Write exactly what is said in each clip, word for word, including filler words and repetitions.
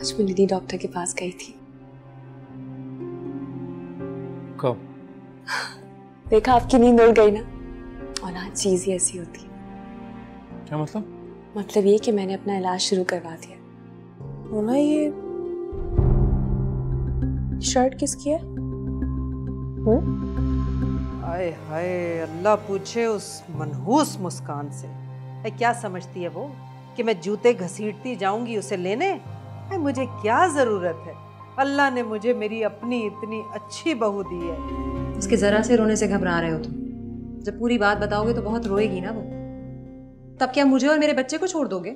आज मैं दीदी डॉक्टर के पास गई थी। कब? देखा आपकी नींद उड़ गई ना। और आज चीज ही ऐसी होती है। क्या मतलब? मतलब ये कि मैंने अपना इलाज शुरू करवा दिया। मोना, ये शर्ट किसकी है? हाय हाय, अल्लाह पूछे उस मनहूस मुस्कान से, है क्या समझती है वो कि मैं जूते घसीटती जाऊंगी उसे लेने? है मुझे क्या जरूरत है? अल्लाह ने मुझे मेरी अपनी इतनी अच्छी बहू दी है। उसके जरा से रोने से घबरा रहे हो तुम। जब पूरी बात बताओगे तो बहुत रोएगी ना वो। तब क्या मुझे और मेरे बच्चे को छोड़ दोगे?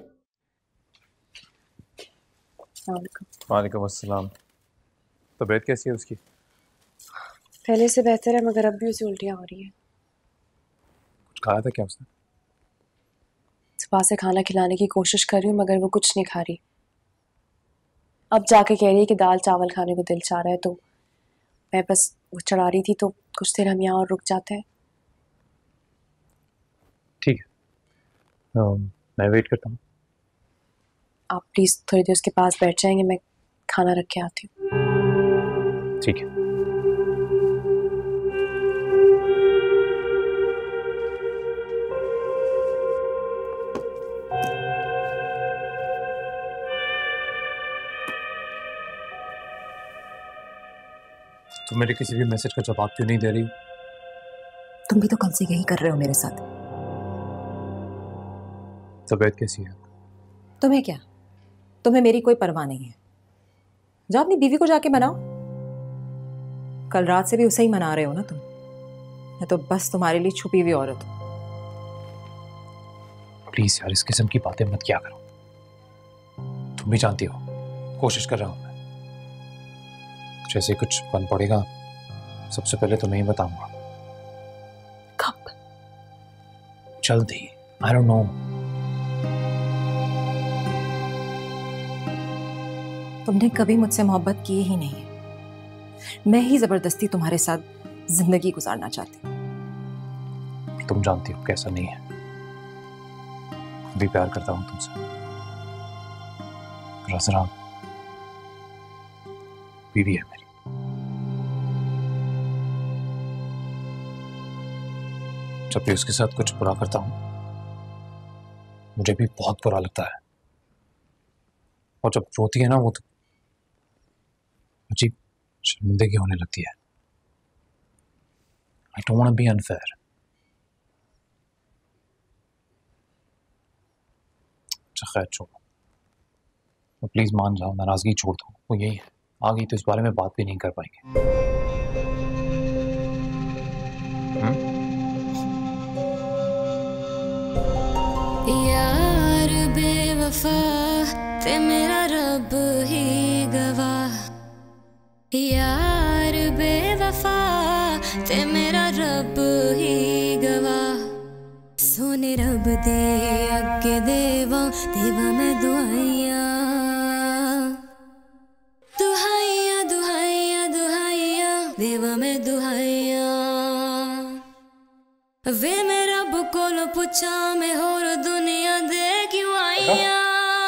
वालेकुम अस्सलाम। तबीयत कैसी है उसकी? पहले से बेहतर है, मगर अब भी उसे उल्टियां हो रही है। कुछ खाया था क्या उसने? सुबह से खाना खिलाने की कोशिश कर रही हूँ मगर वो कुछ नहीं खा रही। अब जाके कह रही है कि दाल चावल खाने को दिल चाह रहा है, तो मैं बस वो चढ़ा रही थी। तो कुछ देर हम यहाँ और रुक जाते हैं। ठीक है, मैं वेट करता हूँ। आप प्लीज थोड़ी देर उसके पास बैठ जाएंगे, मैं खाना रख के आती हूँ। ठीक है। तुम मेरे किसी भी मैसेज का जवाब क्यों नहीं दे रही? तुम भी तो कल से यही कर रहे हो मेरे साथ। तबीयत कैसी है? तुम्हें क्या? तुम्हें मेरी कोई परवाह नहीं है। जाओ अपनी बीवी को जाके मनाओ। कल रात से भी उसे ही मना रहे हो ना तुम। मैं तो बस तुम्हारे लिए छुपी हुई औरत हूं। प्लीज यार, इस किस्म की बातें मत किया करो। तुम भी जानती हो कोशिश कर रहा हूं मैं। जैसे कुछ बन पड़ेगा सबसे पहले तुम्हें ही बताऊंगा। कब? जल्दी। I don't know. तुमने कभी मुझसे मोहब्बत की ही नहीं है। मैं ही जबरदस्ती तुम्हारे साथ जिंदगी गुजारना चाहती हूँ। तुम जानती हो कैसा नहीं है। भी प्यार करता हूं तुमसे। रज़रा बीवी है मेरी। जब भी उसके साथ कुछ बुरा करता हूं मुझे भी बहुत बुरा लगता है। और जब रोती है ना वो तो अजीब शर्मिंदगी होने लगती है। I don't want to be unfair. अच्छा खैर छोड़ो, तो प्लीज मान जाओ, नाराजगी छोड़ दो। वो यही है, आ गई तो इस बारे में बात भी नहीं कर पाएंगे। यार बेवफा ते मेरा रब ही गवाह। यार बेवफा ते मेरा रब ही गवाह। सोने रब दे अगे देवा देवा मैं दुआइया दुहाइया दुहाइया दुहाइया देवा मैं दुहाइया। वे मैं रब कोलो पुछा मैं होर दुनिया दे क्यों आइया।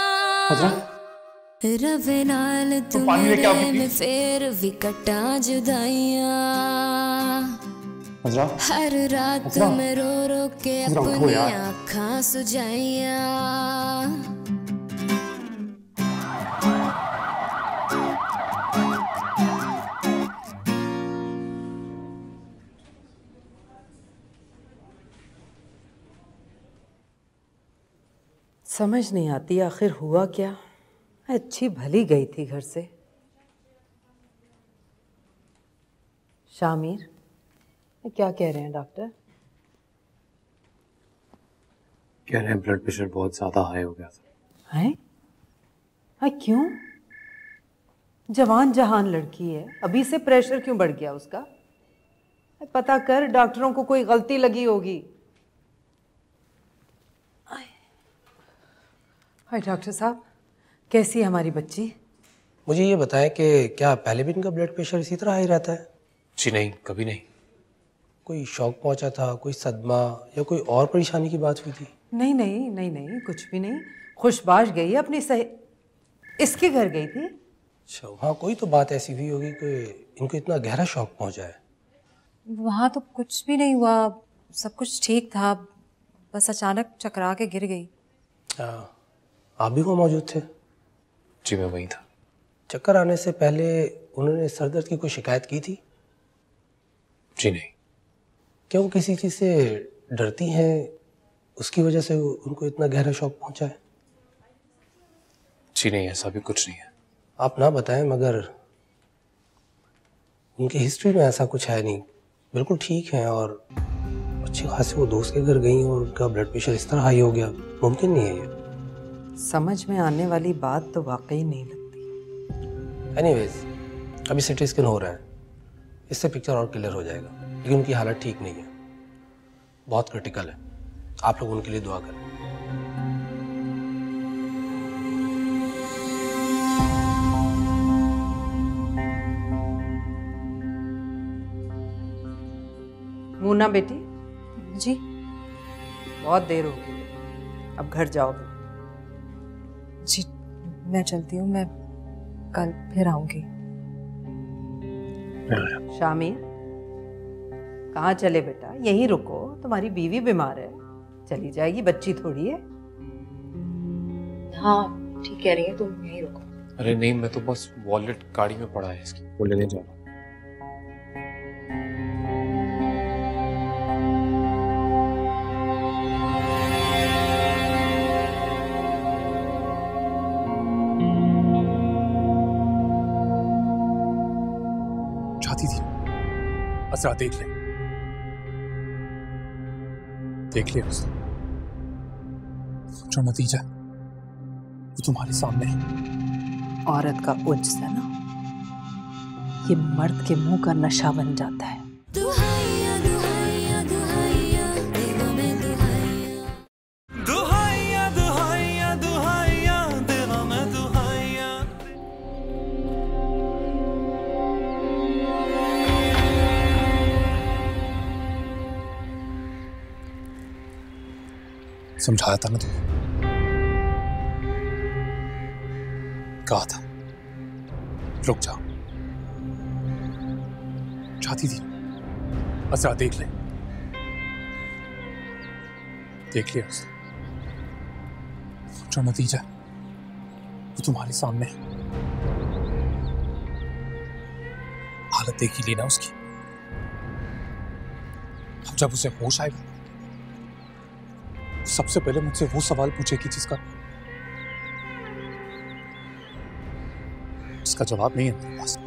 रवे नाल तू मेरे में फेर भी कटा जुदाइया। हर रात में रो रो के अपनी आँखां सुजाइया। समझ नहीं आती आखिर हुआ क्या। अच्छी भली गई थी घर से। शामिर, क्या कह रहे हैं डॉक्टर? कह रहे हैं ब्लड प्रेशर बहुत ज्यादा हाई हो गया था। हैं? हाँ, क्यों? जवान जहान लड़की है, अभी से प्रेशर क्यों बढ़ गया उसका? पता कर, डॉक्टरों को कोई गलती लगी होगी। हाय डॉक्टर साहब, कैसी है हमारी बच्ची? मुझे ये बताएं कि क्या पहले भी इनका ब्लड प्रेशर इसी तरह हाई रहता है? जी नहीं, कभी नहीं। कोई शौक पहुंचा था, कोई सदमा या कोई और परेशानी की बात हुई थी? नहीं नहीं नहीं नहीं, कुछ भी नहीं। खुशबाश गई है अपनी सही। इसके घर गई थी? अच्छा, हाँ कोई तो बात ऐसी हुई होगी कि इनको इतना गहरा शौक पहुंचा है। वहाँ तो कुछ भी नहीं हुआ, सब कुछ ठीक था, बस अचानक चकरा के गिर गई। हाँ, आप भी वहाँ मौजूद थे? जी मैं वहीं था। चक्कर आने से पहले उन्होंने सर दर्द की कोई शिकायत की थी? जी नहीं। क्या वो किसी चीज़ से डरती हैं, उसकी वजह से उनको इतना गहरा शौक पहुंचा है? जी नहीं, ऐसा भी कुछ नहीं है। आप ना बताएं, मगर उनकी हिस्ट्री में ऐसा कुछ है नहीं, बिल्कुल ठीक है। और अच्छी खासी वो दोस्त के घर गई और उनका ब्लड प्रेशर इस तरह हाई हो गया, मुमकिन नहीं है ये। समझ में आने वाली बात तो वाकई नहीं लगती। एनीवेज, अभी सिटी स्कैन हो रहा है, इससे पिक्चर और क्लियर हो जाएगा, लेकिन उनकी हालत ठीक नहीं है, बहुत क्रिटिकल है। आप लोग उनके लिए दुआ करें। मूना बेटी, जी बहुत देर हो गई, अब घर जाओगे? जी मैं चलती हूँ, मैं कल फिर आऊँगी। शामिर, कहाँ चले बेटा? यहीं रुको, तुम्हारी बीवी बीमार है, चली जाएगी, बच्ची थोड़ी है। हाँ ठीक कह रही है, तुम यहीं रुको। अरे नहीं, मैं तो बस वॉलेट गाड़ी में पड़ा है इसकी, वो लेने जा रहा हूँ। चाहती थी असरा देख ले, देख ले उसने, जो नतीजा वो तुम्हारे सामने है। औरत का उज्ज है ना, ये मर्द के मुंह का नशा बन जाता है। दुहाइया दुहाइया दुहाइया दिलों में दुहाइया, दुहाइया दुहाइया दुहाइया दिलों में दुहाइया। समझाया था ना तुम्हें, कहा था रुक जाओ। चाहती थी असरा देख ले, देख लिया उसने, जो नतीजा वो तुम्हारे सामने है। हालत देख ही ली ना उसकी। अब जब उसे होश आएगा, सबसे पहले मुझसे वो सवाल पूछेगी जिसका इसका जवाब नहीं है मेरे पास।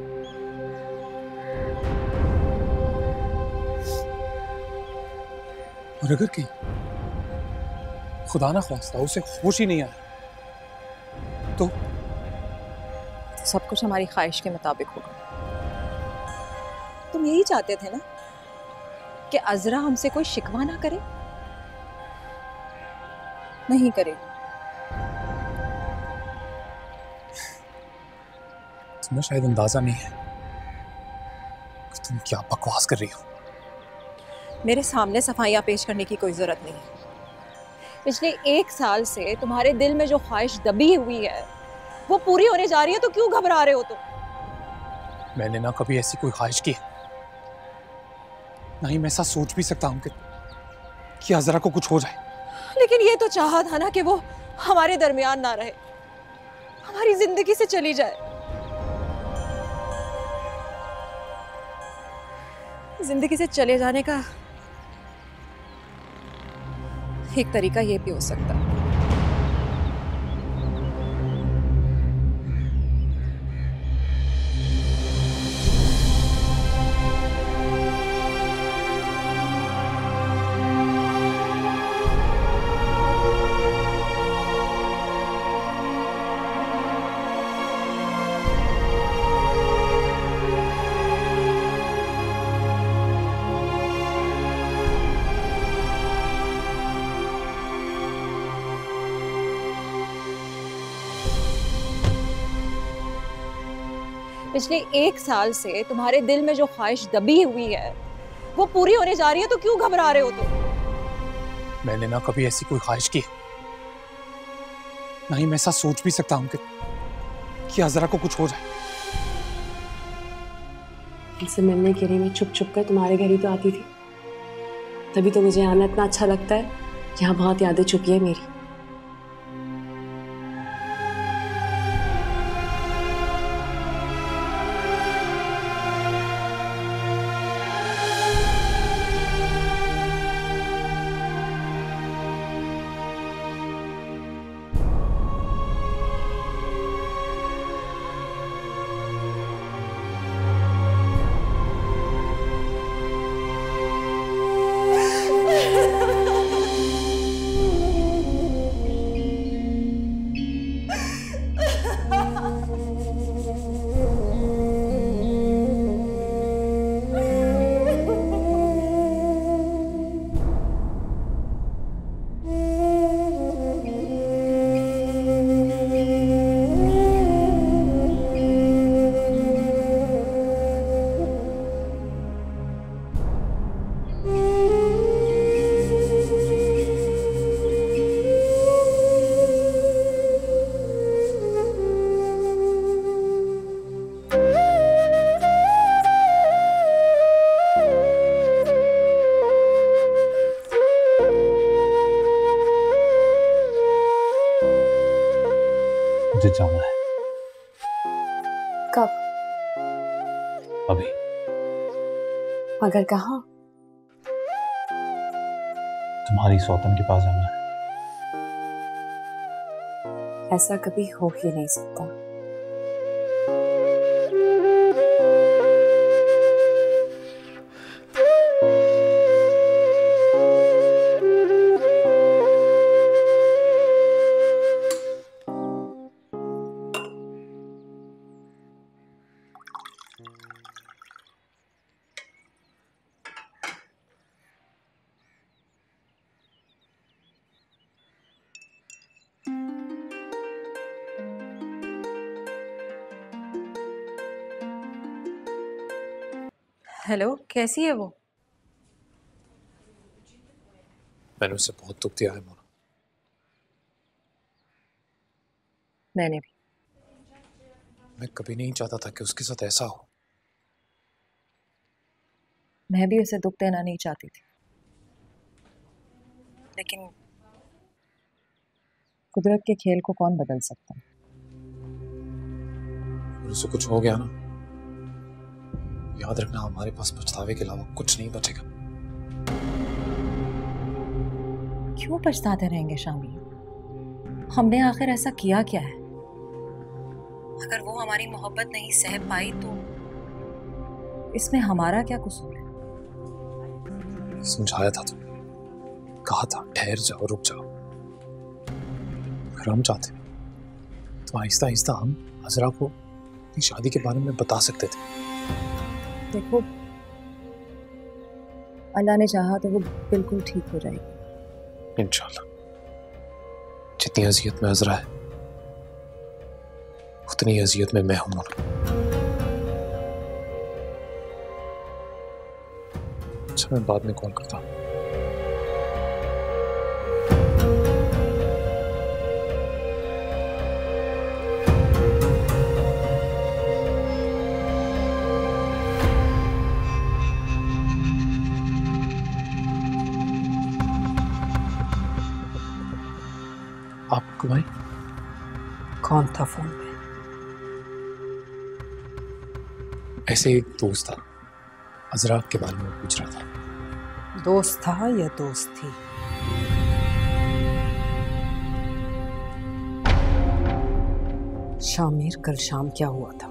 और अगर कहीं खुदा ना ख्वास्ता उसे होश ही नहीं आया तो सब कुछ हमारी ख्वाहिश के मुताबिक होगा। तुम यही चाहते थे ना कि अजरा हमसे कोई शिकवा ना करे? नहीं करे। तुम्हें शायद अंदाजा नहीं है कि तुम क्या बकवास कर रही हो। मेरे सामने सफाइयाँ पेश करने की कोई जरूरत नहीं है। पिछले एक साल से तुम्हारे दिल में जो ख्वाहिश दबी हुई है वो पूरी होने जा रही है, तो क्यों घबरा रहे हो तुम? मैंने ना कभी ऐसी कोई ख्वाहिश की, ना ही मैं ऐसा सोच भी सकता हूँ कि, कि अजरा को कुछ हो जाए। लेकिन ये तो चाहा था ना कि वो हमारे दरमियान ना रहे, हमारी जिंदगी से चली जाए। जिंदगी से चले जाने का एक तरीका ये भी हो सकता है। पिछले एक साल से तुम्हारे दिल में जो ख्वाहिश दबी हुई है वो पूरी होने जा रही है, तो क्यों घबरा रहे हो तुम? मैंने ना कभी ऐसी कोई ख्वाहिश की, ना ही मैं ऐसा सोच भी सकता हूँ कि, कि अजरा को कुछ हो जाए। इनसे मिलने के लिए मैं छुप छुप कर तुम्हारे घर ही तो आती थी, तभी तो मुझे आना इतना अच्छा लगता है। यहाँ बहुत यादें छुपी है मेरी। मुझे जाना है। कब? अभी। मगर कहाँ? तुम्हारी सौतन के पास जाना है। ऐसा कभी हो ही नहीं सकता। हेलो, कैसी है वो? मैंने उसे बहुत दुख दिया है मोना। मैंने भी। मैं कभी नहीं चाहता था कि उसके साथ ऐसा हो। मैं भी उसे दुख देना नहीं चाहती थी, लेकिन कुदरत के खेल को कौन बदल सकता है? अगर उसे कुछ हो गया ना, याद रखना हमारे पास पछतावे के अलावा कुछ नहीं बचेगा। क्यों पछताते रहेंगे शामी? हमने आखिर ऐसा किया क्या है? अगर वो हमारी मोहब्बत नहीं सह पाई तो इसमें हमारा क्या कसूर है? समझाया था तुम, कहा था ठहर जाओ, रुक जाओ। अगर हम चाहते तो आहिस्ता आहिस्ता हम अजरा को अपनी शादी के बारे में बता सकते थे। देखो, अल्लाह ने चाहा तो वो बिल्कुल ठीक हो जाएगी इंशाल्लाह। जितनी अजियत में अजरा है, उतनी अजियत में मैं हूं। अच्छा, मैं बाद में कॉल करता हूं। आपको भाई कौन था फोन पे? ऐसे एक दोस्त था, अजरा के बारे में पूछ रहा था। दोस्त था या दोस्त थी? शामिर, कल शाम क्या हुआ था?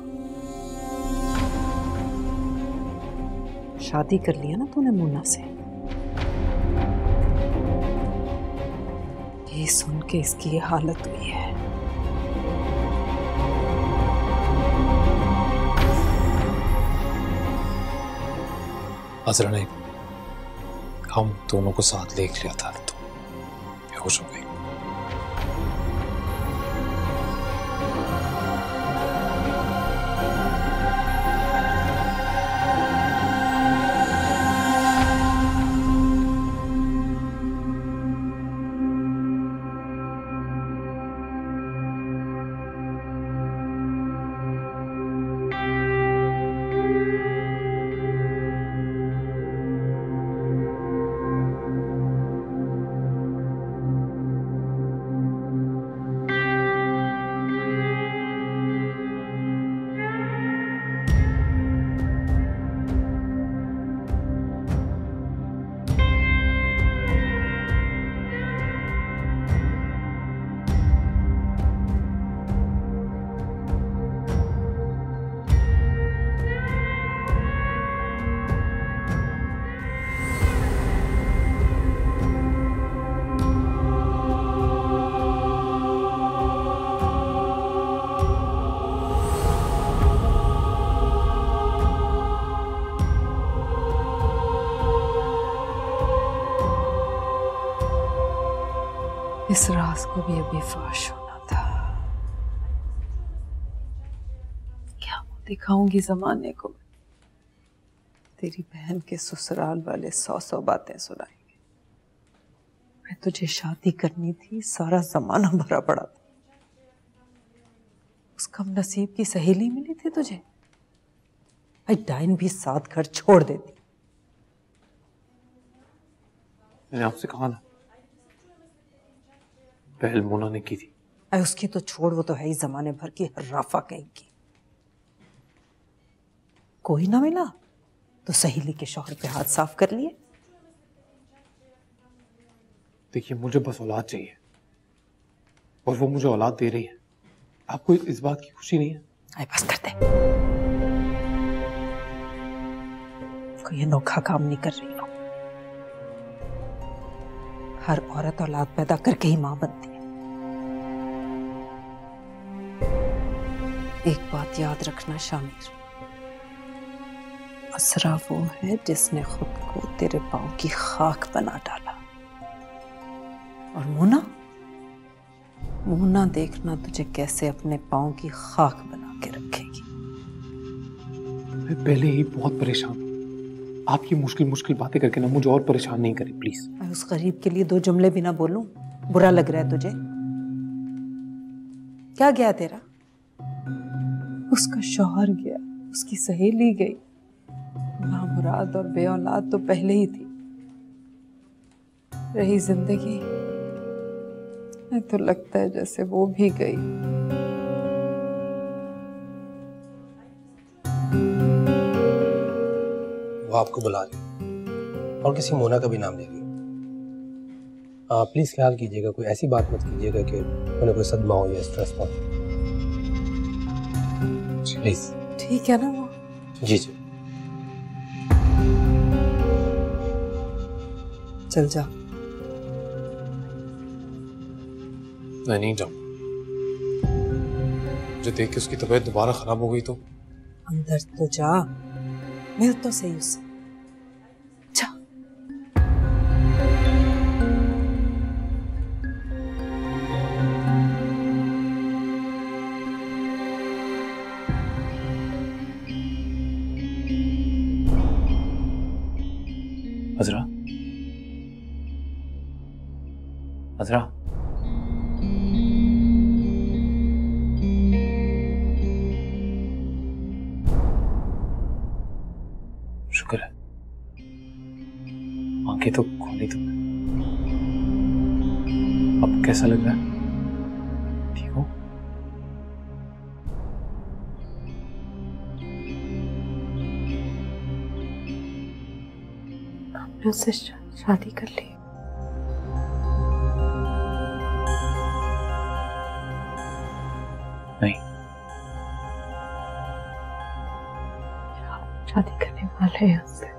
शादी कर लिया ना तूने मुन्ना से? ये सुन के इसकी ये हालत हुई है। अजरा ने हम दोनों को साथ देख लिया था तो बेहोश हो गई। इस राज को भी अभी फाश होना था। क्या मुंह दिखाऊंगी जमाने को? तेरी बहन के ससुराल वाले सौ सौ बातें सुनाएंगे। मैं तुझे शादी करनी थी, सारा जमाना भरा पड़ा था। उस कम नसीब की सहेली मिली थी तुझे। भाई डाइन भी साथ घर छोड़ देती। मैंने आपसे कहा ना, पहल मोना ने की थी। अरे उसकी तो छोड़, वो तो है ही जमाने भर की हर्राफा कहीं की। कोई ना मिला तो सहेली के शौहर पे हाथ साफ कर लिए। देखिए, मुझे बस औलाद चाहिए और वो मुझे औलाद दे रही है। आपको इस बात की खुशी नहीं है? अरे बस कर दे। कोई अनोखा काम नहीं कर रही हो। हर औरत औलाद पैदा करके ही मां बनती है। एक बात याद रखना शामिर, असरा वो है जिसने खुद को तेरे पांव की खाक बना डाला। और मोना, मोना देखना तुझे कैसे अपने पांव की खाक बना के रखेगी। मैं पहले ही बहुत परेशान हूँ। आपकी मुश्किल मुश्किल बातें करके ना मुझे और परेशान नहीं करें प्लीज। मैं उस गरीब के लिए दो जुमले भी ना बोलूं? बुरा लग रहा है तुझे? क्या गया तेरा? उसका शौहर गया, उसकी सहेली गई, नामुराद और बे औलाद तो पहले ही थी। रही जिंदगी, मैं तो लगता है जैसे वो भी गई। वो आपको बुला रही है और किसी मोना का भी नाम ले रही है। आप प्लीज ख्याल कीजिएगा, कोई ऐसी बात मत कीजिएगा कि उन्हें कोई सदमा हो या स्ट्रेस पहुंचे। प्लीज। ठीक है ना वो? जी जी। चल जा। मैं नहीं जाऊँ। मुझे देख के उसकी तबीयत दोबारा खराब हो गई तो? अंदर तो जा, मिल तो सही उससे। जा। अजरा, अजरा, शुक्र है आंखें तो खोली तुमने। अब कैसा लग रहा है? ठीक हो? हमने उससे शादी कर ली। नहीं, शादी करने वाले हैं उससे।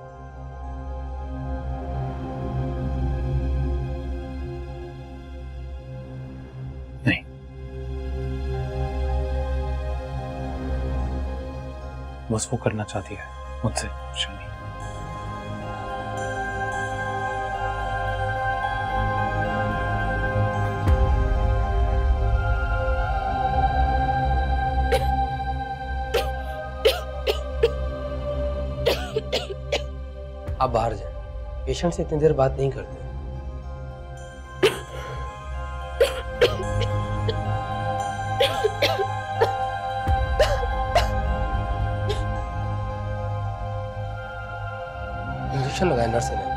नहीं, बस वो करना चाहती है मुझसे शादी। आप बाहर जाएं, पेशेंट से इतनी देर बात नहीं करते। इंजेक्शन लगाए नर्स ने।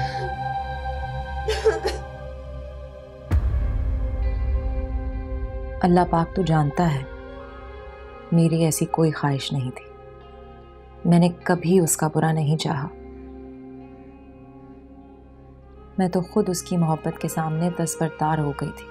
अल्लाह पाक तो जानता है मेरी ऐसी कोई ख्वाहिश नहीं थी। मैंने कभी उसका बुरा नहीं चाहा। मैं तो खुद उसकी मोहब्बत के सामने दस्तबरदार हो गई थी।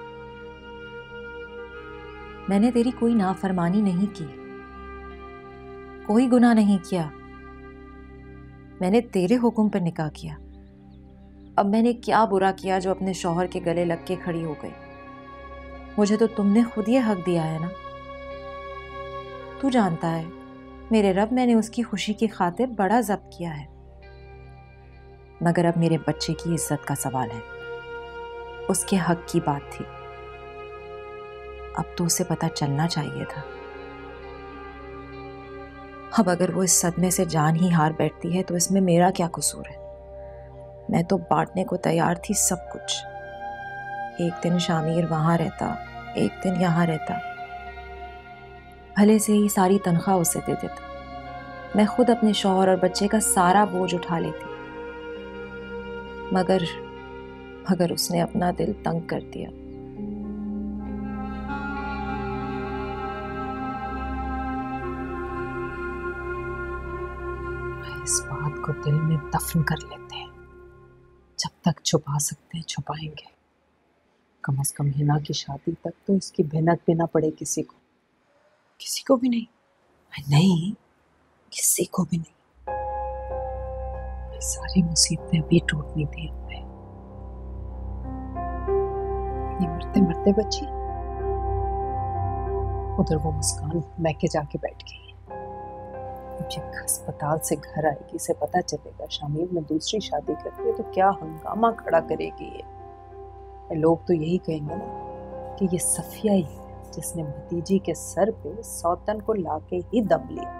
मैंने तेरी कोई नाफरमानी नहीं की, कोई गुनाह नहीं किया। मैंने तेरे हुक्म पर निकाह किया। अब मैंने क्या बुरा किया जो अपने शौहर के गले लग के खड़ी हो गई? मुझे तो तुमने खुद ये हक दिया है ना। तू जानता है मेरे रब, मैंने उसकी खुशी की खातिर बड़ा ज़ब्त किया है, मगर अब मेरे बच्चे की इज्जत का सवाल है। उसके हक की बात थी। अब तो उसे पता चलना चाहिए था। अब अगर वो इस सदमे से जान ही हार बैठती है तो इसमें मेरा क्या कसूर है? मैं तो बांटने को तैयार थी सब कुछ। एक दिन शामिर वहां रहता, एक दिन यहाँ रहता, भले से ही सारी तनख्वाह उसे दे देता। मैं खुद अपने शौहर और बच्चे का सारा बोझ उठा लेती, मगर मगर उसने अपना दिल तंग कर दिया। इस बात को दिल में दफन कर लेते हैं, जब तक छुपा सकते हैं छुपाएंगे। कम से कम हिना की शादी तक तो इसकी भिनक भी ना पड़े किसी को। किसी को भी नहीं? नहीं, किसी को भी नहीं। ये सारी मुसीबतें भी टूटनी थी हमें। ये मरते मरते बची, उधर वो मुस्कान मैके जाके बैठ गई। जब अस्पताल से घर आएगी, से पता चलेगा शामिर ने दूसरी शादी कर ली तो क्या हंगामा खड़ा करेगी ये। लोग तो यही कहेंगे ना कि ये सफिया ही है जिसने भतीजी के सर पे सौतन को लाके ही दम लिया।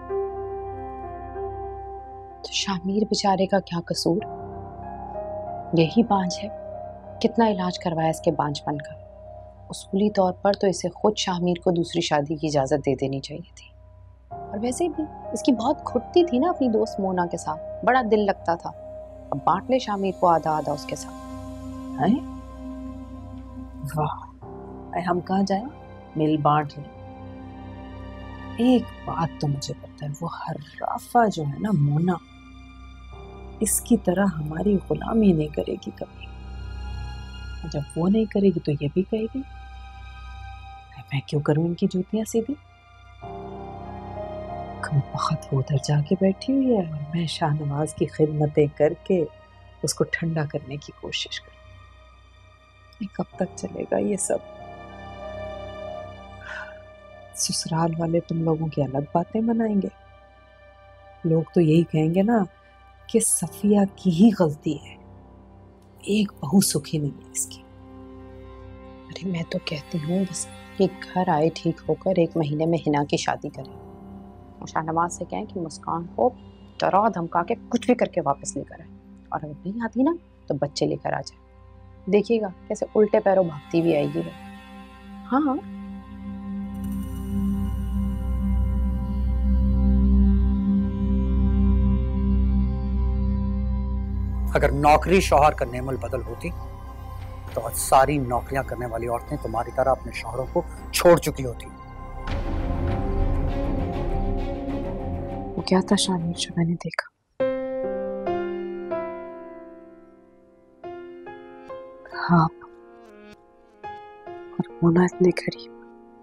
तो शामिर बेचारे का क्या कसूर? यही बांझ है, कितना इलाज करवाया इसके बांझपन का। उसूली तौर पर तो इसे खुद शामिर को दूसरी शादी की इजाजत दे देनी चाहिए थी। और वैसे भी इसकी बहुत खुटती थी ना अपनी दोस्त मोना के साथ, बड़ा दिल लगता था। अब बांट ले शामिर को आधा आधा उसके साथ। हैं? वाह, हम कहाँ जाएं? मिल बांट लें। एक बात तो मुझे पता है, वो हर्राफा जो है ना मोना, इसकी तरह हमारी गुलामी नहीं करेगी कभी। जब वो नहीं करेगी तो ये भी कहेगी मैं क्यों करूं इनकी जूतियां सीधी। बहुत वो उधर जाके बैठी हुई है और मैं शाहनवाज की खिदमतें करके उसको ठंडा करने की कोशिश करूं। कब तक चलेगा ये सब? ससुराल वाले तुम लोगों की अलग बातें बनाएंगे। लोग तो यही कहेंगे ना कि सफिया की ही गलती है, एक बहू सुखी नहीं है इसकी। अरे मैं तो कहती हूँ बस ये घर आए ठीक होकर एक महीने में हिना की शादी करें। और शाहनवाज से कहें कि मुस्कान को डरा धमका के कुछ भी करके वापस लेकर आए, और अगर नहीं आती ना तो बच्चे लेकर आ जाए। देखिएगा कैसे उल्टे पैरों भागती भी आएगी वो। हाँ, अगर नौकरी शौहर का नेमल बदल होती तो आज सारी नौकरियां करने वाली औरतें तुम्हारी तरह अपने शौहरों को छोड़ चुकी होती। वो क्या था शामिर जो मैंने देखा? आप और मोना इतने करीब,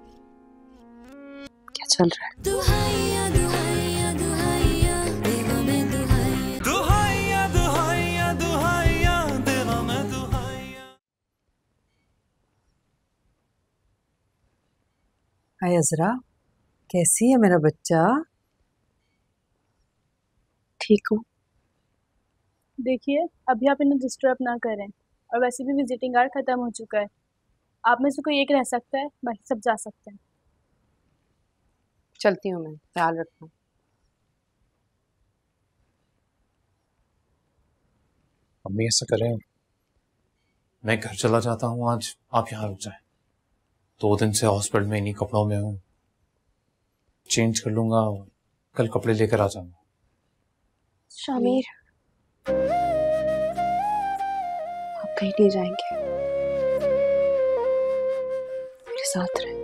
क्या चल रहा है? दुहाइया दुहाइया दुहाइया देवा में दुहाइया दुहाइया दुहाइया दुहाइया देवा में दुहाइया। हाय अजरा, कैसी है मेरा बच्चा? ठीक हूँ। देखिए अभी आप इन्हें डिस्टर्ब ना करें, और वैसे भी विजिटिंग आवर ख़त्म हो चुका है। आप में से कोई एक रह सकता है, बाकी सब जा सकते हैं। चलती हूँ मैं, ख्याल रखना। मम्मी ऐसा करें, मैं घर चला जाता हूँ आज, आप यहाँ रुक जाएं। दो दिन से हॉस्पिटल में इन्हीं कपड़ों में हूँ, चेंज कर लूंगा और कल कपड़े लेकर आ जाऊंगा। शामिर, आप कहीं नहीं जाएंगे, मेरे साथ रहे।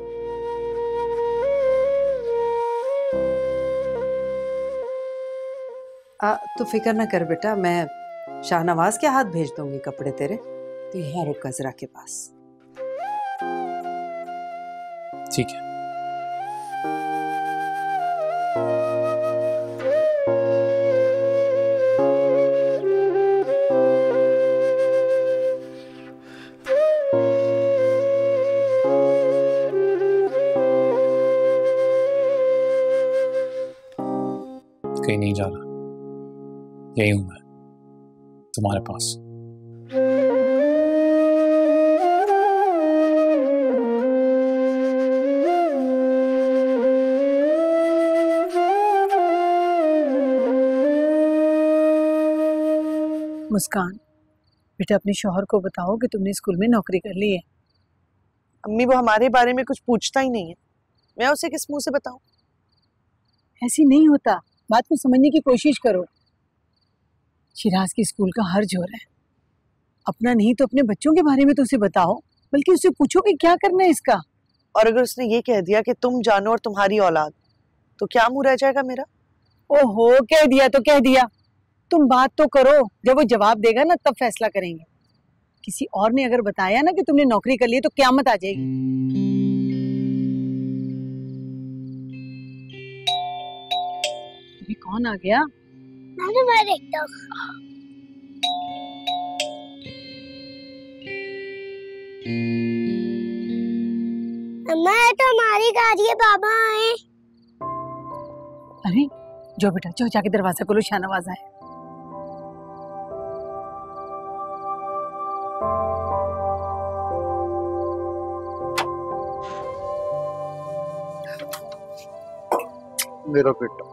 आ, तो फिक्र ना कर बेटा, मैं शाहनवाज के हाथ भेज दूंगी कपड़े तेरे। तो यहाँ रुक अजरा के पास। ठीक है। कहीं नहीं जा रहा, यही हूं मैं, तुम्हारे पास। मुस्कान, बेटा अपने शौहर को बताओ कि तुमने स्कूल में नौकरी कर ली है। अम्मी वो हमारे बारे में कुछ पूछता ही नहीं है, मैं उसे किस मुंह से बताऊं? ऐसी नहीं होता, बात को समझने की कोशिश करो। शिराज की स्कूल का हर जोर है, अपना नहीं तो अपने बच्चों के बारे में तो उसे बताओ, बल्कि उससे पूछो कि क्या करना है इसका। और अगर उसने ये कह दिया कि तुम जानो और तुम्हारी औलाद, तो क्या मुंह रह जाएगा मेरा? ओहो, कह दिया तो कह दिया, तुम बात तो करो, जब वो जवाब देगा ना तब फैसला करेंगे। किसी और ने अगर बताया ना कि तुमने नौकरी कर ली तो क़यामत आ जाएगी। अभी कौन आ गया? मैं देखता हूँ। मैं तो हमारी गाड़ी है, बाबा आए। अरे जो बेटा, जो जाके दरवाजा खोलो, शाहनवाज आए। मेरा बेटा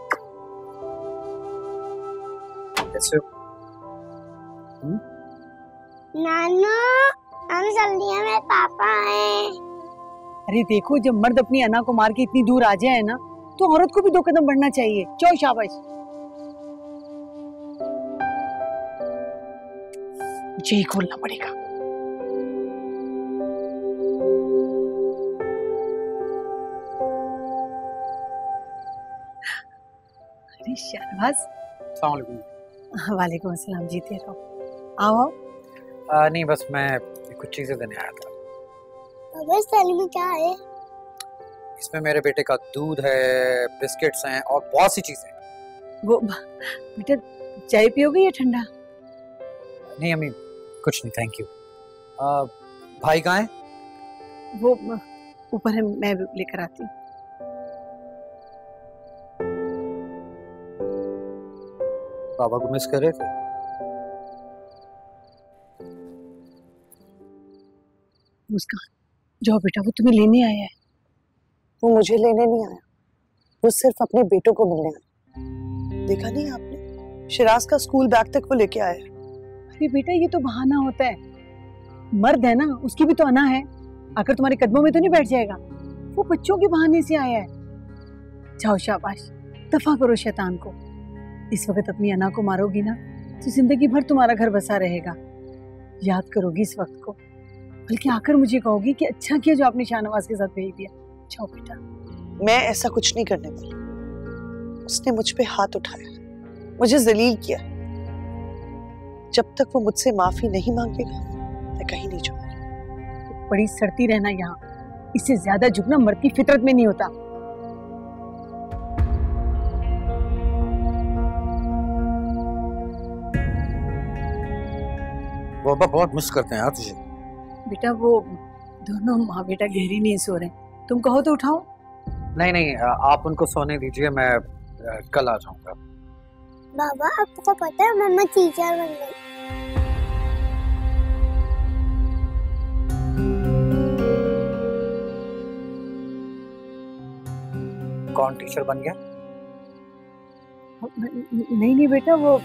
कैसे हो? नानू, नानू जल्दी है, मेरे पापा आए। अरे देखो, जब मर्द अपनी अन्ना को मार के इतनी दूर आ जाए ना, तो औरत को भी दो कदम बढ़ना चाहिए। चलो शाबाश। मुझे ही खोलना पड़ेगा। अरे शाहनवाज। अस्सलाम वालेकुम। वालेकुम अस्सलाम, जीते रहो। आओ आओ। आ, नहीं बस मैं कुछ चीजें देने आया था। बाबा इस थाली में क्या है? इसमें मेरे बेटे का दूध है, बिस्किट्स हैं और बहुत सी चीजें। वो बेटा चाय पियोगे या ठंडा? नहीं अम्मी, कुछ नहीं, थैंक यू। आ, भाई कहाँ है? वो ऊपर है, मैं लेकर आती हूँ। बाबा को मिस कर रहे थे? मुस्कान, जाओ बेटा, वो तुम्हें लेने आया है। वो मुझे लेने नहीं आया, वो सिर्फ अपने बेटों को मिलने आया। देखा नहीं आपने, शिराज का स्कूल बैग तक वो लेके आया। अरे बेटा, ये तो बहाना होता है। मर्द है ना, उसकी भी तो अना है, आकर तुम्हारे कदमों में तो नहीं बैठ जाएगा। वो बच्चों के बहाने से आया है। जाओ शाबाश, दफा करो शैतान को। इस वक्त अपनी अना को मारोगी ना तो जिंदगी भर तुम्हारा घर बसा रहेगा। याद करोगी इस वक्त को, बल्कि आकर मुझे कहोगी कि अच्छा किया जो आपने शाहनवाज के साथ भेज दिया। जाओ बेटा। मैं ऐसा कुछ नहीं करने वाली। उसने मुझ पे हाथ उठाया, मुझे जलील किया। जब तक वो मुझसे माफी नहीं मांगेगा मैं कहीं नहीं जाऊंगी। बड़ी सड़ती रहना यहाँ, इससे ज्यादा झुकना मर्द की फितरत में नहीं होता। बाबा बहुत मिस करते हैं यार तुझे। बेटा वो दोनों माँ बेटा गहरी नींद सो रहे, तुम कहो तो उठाओ। नहीं नहीं, आप उनको सोने दीजिए, मैं कल आ जाऊंगा। बाबा आपको पता है मम्मा टीचर बन गई। कौन टीचर बन गया? नहीं नहीं बेटा, वो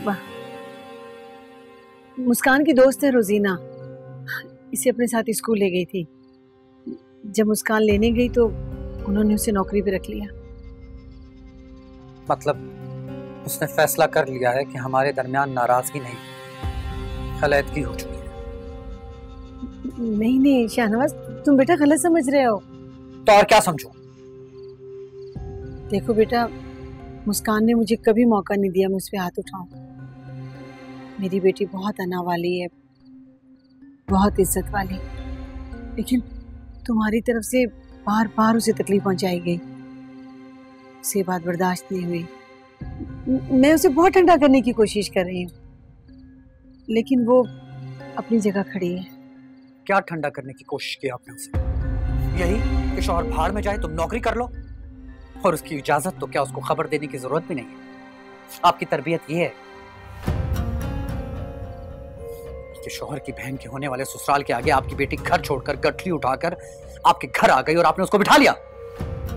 मुस्कान की दोस्त है रोजीना, इसे अपने साथ स्कूल ले गई थी। जब मुस्कान लेने गई तो उन्होंने उसे नौकरी पे रख लिया। मतलब उसने फैसला कर लिया है कि हमारे दरमियान नाराजगी नहीं, खलैदगी हो चुकी है। नहीं नहीं शाहनवाज, तुम बेटा गलत समझ रहे हो। तो और क्या समझूं? देखो बेटा, मुस्कान ने मुझे कभी मौका नहीं दिया मैं उस पे हाथ उठाऊं। मेरी बेटी बहुत अना वाली है, बहुत इज्जत वाली, लेकिन तुम्हारी तरफ से बार बार उसे तकलीफ पहुंचाई गई, उसे बात बर्दाश्त नहीं हुई। मैं उसे बहुत ठंडा करने की कोशिश कर रही हूँ, लेकिन वो अपनी जगह खड़ी है। क्या ठंडा करने की कोशिश की आपने उसे? यही कि शौहर भाड़ में जाए, तुम नौकरी कर लो, और उसकी इजाजत तो क्या उसको खबर देने की जरूरत भी नहीं है। आपकी तरबियत ये है कि शौहर की बहन के होने वाले ससुराल के आगे आपकी बेटी घर छोड़कर गठरी उठाकर आपके घर आ गई और आपने उसको बिठा लिया।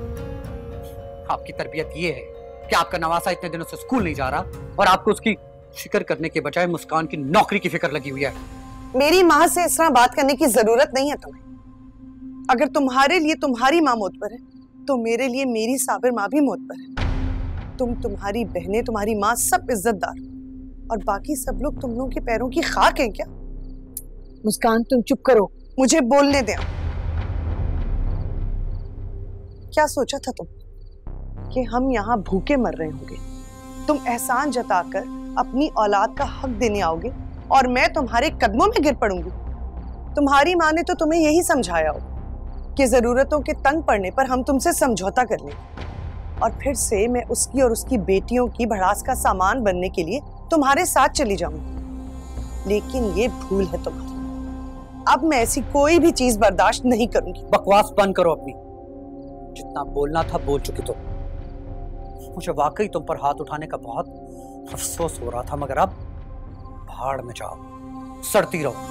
आपकी तरबियत ये है कि आपका नवासा इतने दिनों से स्कूल नहीं जा रहा और आपको उसकी फिक्र करने के बजाय मुस्कान की नौकरी की फिक्र लगी हुई है। मेरी माँ से इस तरह बात करने की जरूरत नहीं है तुम्हें। अगर तुम्हारे लिए तुम्हारी माँ मौत पर है तो मेरे लिए मेरी साबिर माँ भी मौत पर है। तुम, तुम्हारी बहनें, तुम्हारी माँ सब इज्जतदार और बाकी सब लोग तुम लोगों के पैरों की खाक हैं क्या? मुस्कान तुम चुप करो, मुझे बोलने दें। क्या सोचा था तुम कि हम यहाँ भूखे मर रहे होंगे? तुम एहसान जताकर अपनी औलाद का हक देने आओगे और मैं तुम्हारे कदमों में गिर पड़ूंगी। तुम्हारी माँ ने तो तुम्हें यही समझाया हो कि जरूरतों के तंग पड़ने पर हम तुमसे समझौता कर लेंगे और फिर से मैं उसकी और उसकी बेटियों की भड़ास का सामान बनने के लिए तुम्हारे साथ चली जाऊंगी। लेकिन ये भूल है तुम्हारी। अब मैं ऐसी कोई भी चीज बर्दाश्त नहीं करूंगी। बकवास बंद करो अपनी। जितना बोलना था बोल चुकी तुम। मुझे वाकई तुम पर हाथ उठाने का बहुत अफसोस हो रहा था, मगर अब भाड़ में जाओ, सड़ती रहो,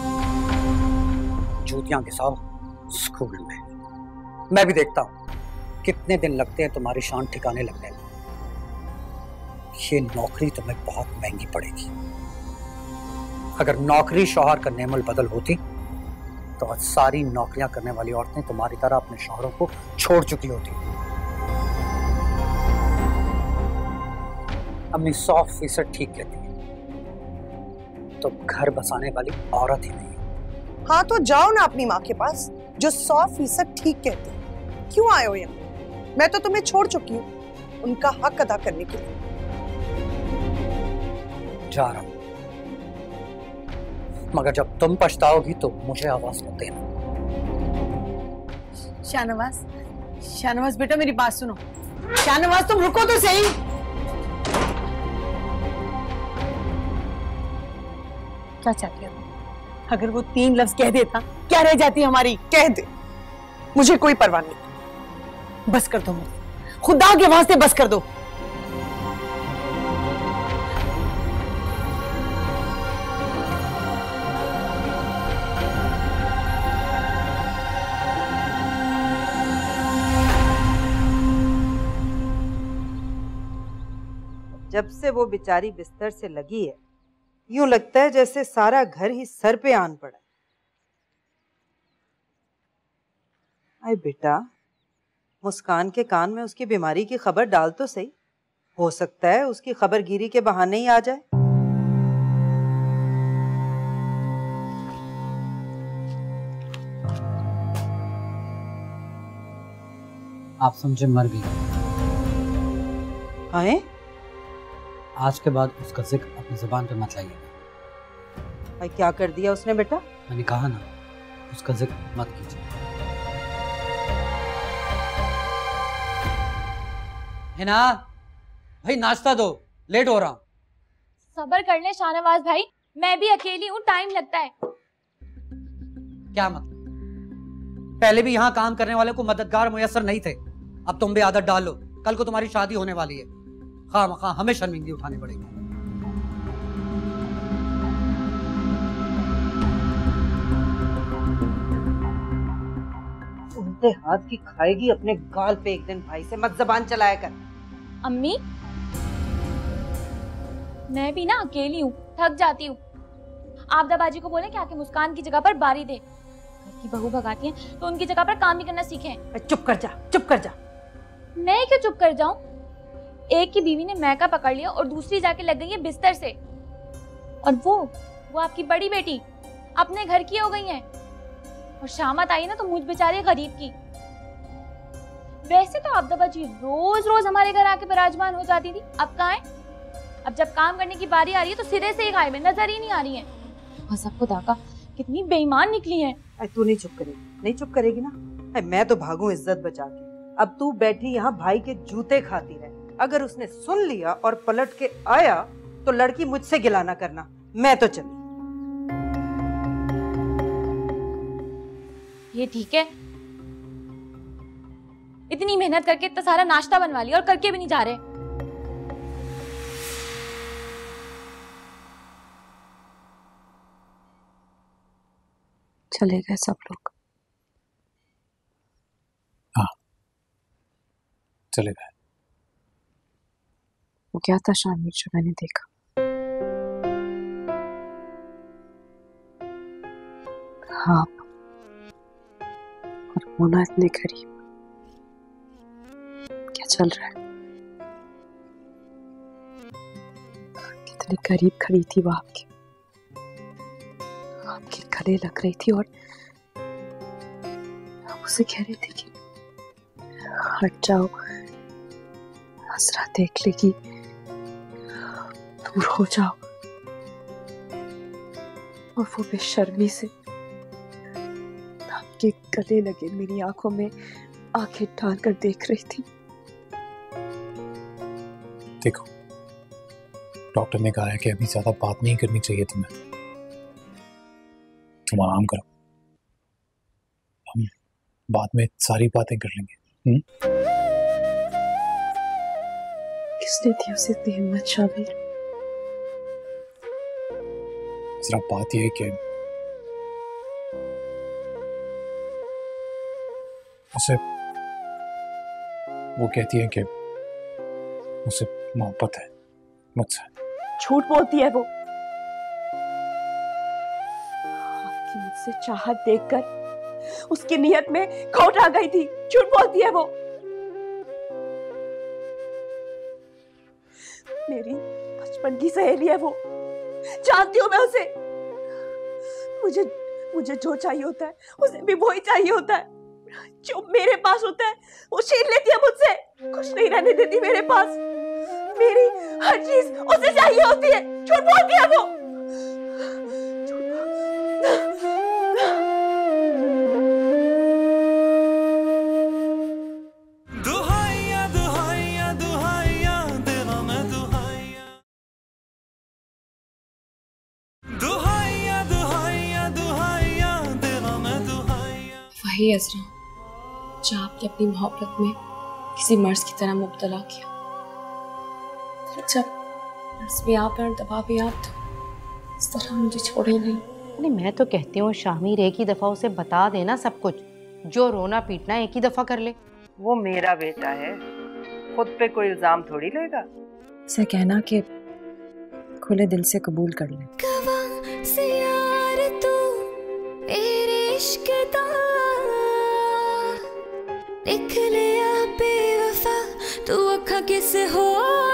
जूतियां घिसाओ स्कूल में। मैं भी देखता हूं कितने दिन लगते हैं तुम्हारी शान ठिकाने लगने में। ये नौकरी तुम्हें बहुत महंगी पड़ेगी। अगर नौकरी शौहर का नेमल बदल होती तो आज सारी नौकरियां करने वाली औरतें तुम्हारी तरह अपने शौहरों को छोड़ चुकी होती। अम्मी सौ फीसद ठीक कहती है, तो घर बसाने वाली औरत ही नहीं। हाँ तो जाओ ना अपनी माँ के पास जो सौ फीसद ठीक कहती है। क्यों आए हो यहाँ? मैं तो तुम्हें छोड़ चुकी हूँ उनका हक अदा करने के लिए। जा रहा हूं, मगर जब तुम पछताओगी तो मुझे आवाज मत देना। शाहनवाज, शाहनवाज बेटा मेरी बात सुनो। शाहनवाज तुम रुको तो सही। क्या चाहती हो? अगर वो तीन लफ्ज कह देता क्या रह जाती हमारी? कह दे, मुझे कोई परवाह नहीं। बस कर दो, खुदा के वास्ते बस कर दो। जब से वो बेचारी बिस्तर से लगी है, यूं लगता है जैसे सारा घर ही सर पे आन पड़ा। अरे बेटा, मुस्कान के कान में उसकी बीमारी की खबर डाल तो सही। हो सकता है उसकी खबरगिरी के बहाने ही आ जाए। आप समझे मर गई। आए? आज के बाद उसका जिक्र अपनी जुबान पे मत लाइएगा। भाई क्या कर दिया उसने बेटा? मैंने कहा ना, उसका जिक्र मत कीजिए। हिना, भाई नाश्ता दो, लेट हो रहा हूं। सब्र कर ले शाहनवाज भाई, मैं भी अकेली हूँ, टाइम लगता है। क्या मतलब? पहले भी यहाँ काम करने वाले को मददगार मुयस्सर नहीं थे, अब तुम भी आदत डाल लो। कल को तुम्हारी शादी होने वाली है, खामखा हमें शर्मिंदगी उठानी पड़ेगी। उल्टे हाथ की खाएगी अपने गाल पे एक दिन। भाई से मत जबान चलाया कर। अम्मी, मैं भी ना अकेली हूँ, थक जाती हूँ। आप दबाजी को बोले कि आके मुस्कान की जगह पर बारी दे। घर की बहू भगाती हैं तो उनकी जगह पर काम भी करना सीखें। चुप कर जा, चुप कर जा। मैं क्यों चुप कर जाऊं? एक की बीवी ने मैका पकड़ लिया और दूसरी जाके लग गई है बिस्तर से। और वो वो आपकी बड़ी बेटी अपने घर की हो गई है। और शामत आई ना तो मुझ बेचारे गरीब की। वैसे तो आपदा बाजी रोज रोज हमारे घर आके विराजमान हो जाती थी, अब कहाँ है? अब जब काम करने की बारी आ रही है तो सिरे से ही गायब है, नजर ही नहीं आ रही है। हसब खुदा का, कितनी बेईमान निकली है। तू नहीं चुप करेगी? नहीं चुप करेगी ना? मैं तो भागूं इज्जत बचा के। अब तू बैठी यहाँ भाई के जूते खाती रहे। अगर उसने सुन लिया और पलट के आया तो लड़की मुझसे गिला ना करना। मैं तो चली। ये ठीक है? इतनी मेहनत करके इतना सारा नाश्ता बनवा लिया और करके भी नहीं जा रहे। चले गए सब लोग। हाँ, चले गए। वो क्या था शानवीर जो मैंने देखा? आप और मोना इतने करीब, क्या चल रहा है? कितने करीब खड़ी थी वो आपके, आपके गले लग रही थी और आप उसे कह रही थी कि हट जाओ, हसरा देख लेगी, दूर हो जाओ। और वो बेशर्मी से आपके गले लगे मेरी आंखों में आंखें डालकर देख रही थी। देखो, डॉक्टर ने कहा है कि अभी ज्यादा बात नहीं करनी चाहिए तुम्हें, तुम आराम करो, हम बाद में सारी बातें कर लेंगे। हुँ? किसने दी उसे इतनी हिम्मत शामिर? जरा बात यह है कि उसे, वो कहती है कि उसे मोहब्बत है मुझसे। झूठ बोलती है वो। आपकी मुझसे चाहत देखकर उसकी नियत में खोट आ गई थी। झूठ बोलती है वो। मेरी बचपन की सहेली है वो, जानती हूं मैं उसे। मुझे मुझे जो चाहिए होता है उसे भी वही चाहिए होता है। जो मेरे पास होता है वो छीन लेती है मुझसे, कुछ नहीं रहने देती मेरे पास। मेरी हर चीज उसे चाहिए होती है। झूठ बोलती है वो। दुहाइया दुहाइया दुहाइया देना मैं दुहाइया, दुहाइया दुहाइया दुहाइया देना मैं दुहाइया। वही अजरा जो आपने अपनी मोहब्बत में किसी मर्ज की तरह मुब्तला किया। जब मर्ज भी आप और दबा भी आप, तो इस तरह मुझे छोड़े नहीं। नहीं, मैं तो कहती हूँ शामिर एक ही दफा उसे बता देना सब कुछ, जो रोना पीटना एक ही दफा कर ले। वो मेरा बेटा है, खुद पे कोई इल्जाम थोड़ी लेगा। उसे कहना कि खुले दिल से कबूल कर ले। से यार तू मेरे इश्क दा लिख लिया बेवफा, तू अखा किस हो